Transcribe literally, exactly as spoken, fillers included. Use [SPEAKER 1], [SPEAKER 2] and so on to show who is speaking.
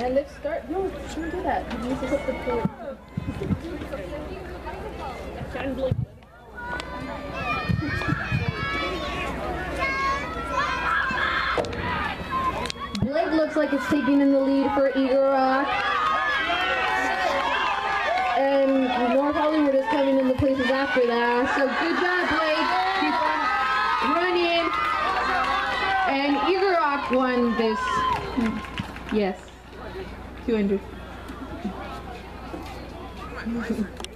[SPEAKER 1] And let's start. No, shouldn't do that. You need to put the foot. Blake looks like it's taking in the lead for Eagle Rock. And North Hollywood is coming in the places after that. So good job, Blake. Keep on running. And Eagle Rock won this. Yes. two hundred.